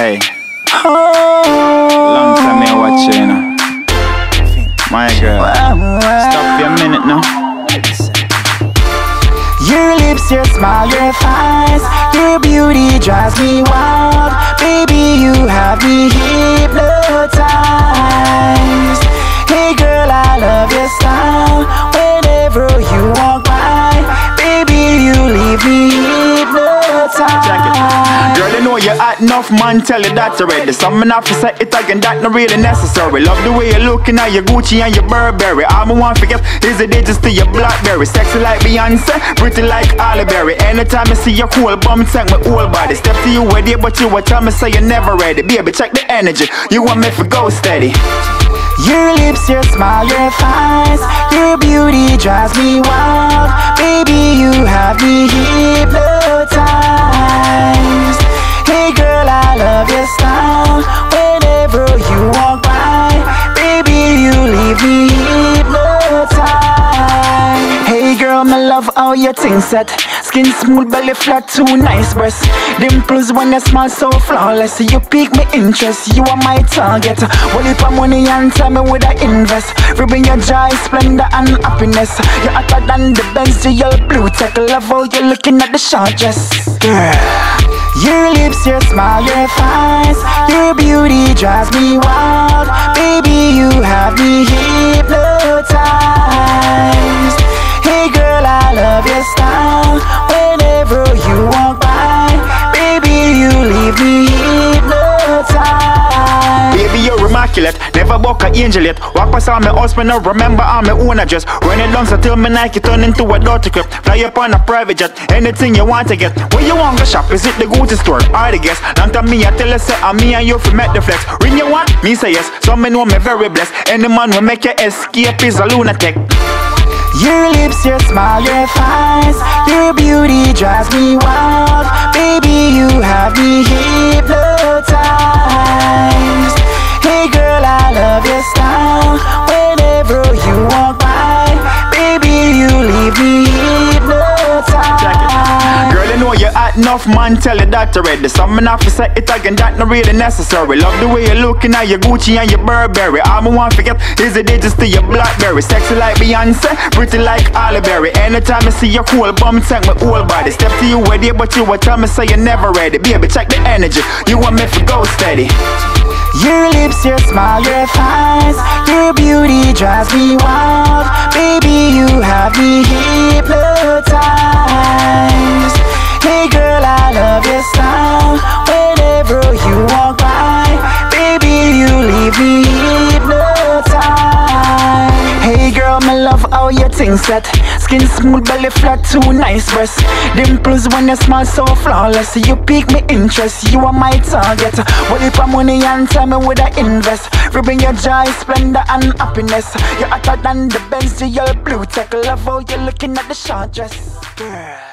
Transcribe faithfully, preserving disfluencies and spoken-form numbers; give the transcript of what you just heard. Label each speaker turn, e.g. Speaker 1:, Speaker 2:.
Speaker 1: Hey, long time I watch you, you know. My girl, stop for a minute now.
Speaker 2: Your lips, your smile, your thighs, your beauty drives me wild. Baby, you have me hypnotized. Hey girl, I love your style. Whenever you walk by, baby, you leave me hypnotized.
Speaker 1: Girl, you know you're hot enough, man, tell you that already. Something have to say it again, that not really necessary. Love the way you're looking at your Gucci and your Burberry. All I want to forget is the digits to your Blackberry. Sexy like Beyonce, pretty like Halle Berry. Anytime I see you cool, bum tank my whole body. Step to you with it, but you will tell me say you're never ready. Baby, check the energy, you want me to go steady.
Speaker 2: Your lips, your smile, your thighs, your beauty drives me wild. Baby, you have me hypnotized. Hey girl, I love your style. Whenever you walk by, baby, you leave me hypnotized. Hey girl, my love how your thing set. Skin smooth, belly flat, two nice breasts. Dimples when you smile so flawless. You pique my interest, you are my target. Well, if I'm money and tell me would I invest. Ribbon your joy, splendor and happiness. You're hotter than the Benz, your blue tech. Love how you're looking at the short dress. Girl, your lips, your smile, your thighs, your beauty drives me wild. Baby, you have me hypnotized. Hey girl, I love your style. Whenever you walk by, baby, you leave me hypnotized.
Speaker 1: Baby, you're immaculate, never walk an angel yet. Walk past all my husband, now remember all my own address. Run it down so till me Nike turn into a dirty crib. Fly up on a private jet, anything you want to get. Where you want to shop, is it the Gucci store or the guest? Long time me, I tell you say, I'm me and you fi make the flex. Ring you want? Me say yes, some me know me very blessed. Any man will make you escape is a lunatic.
Speaker 2: Your lips, your smile, your thighs, your beauty drives me wild. Baby, you have me hypnotized. Hey girl, I love your style. Whenever you walk by, baby, you leave me hypnotized.
Speaker 1: Girl, you know you're hot enough, man, tell you that already. Something have to say it again, that not really necessary. Love the way you're looking at your Gucci and your Burberry. All I want to forget is the digits to your Blackberry. Sexy like Beyonce, pretty like Halle Berry. Anytime I see you cool, bum tank my whole body. Step to you with it, but you will tell me say you're never ready. Baby, check the energy, you want me to go steady.
Speaker 2: Your lips, your smile, your thighs, your beauty drives me wild. Baby, you have me hypnotized. Hey girl, I love your style. Whenever you walk by, baby, you leave me hypnotized. Hey girl, my love how your thing set. Skin smooth, belly flat, two nice breasts. Dimples when you smile so flawless. You pique my interest, you are my target. Well, if I'm money and tell me would I invest. Ribbon your joy, splendor and happiness. You're hotter than the Benz, your blue tech. Love how you're looking at the short dress. Girl.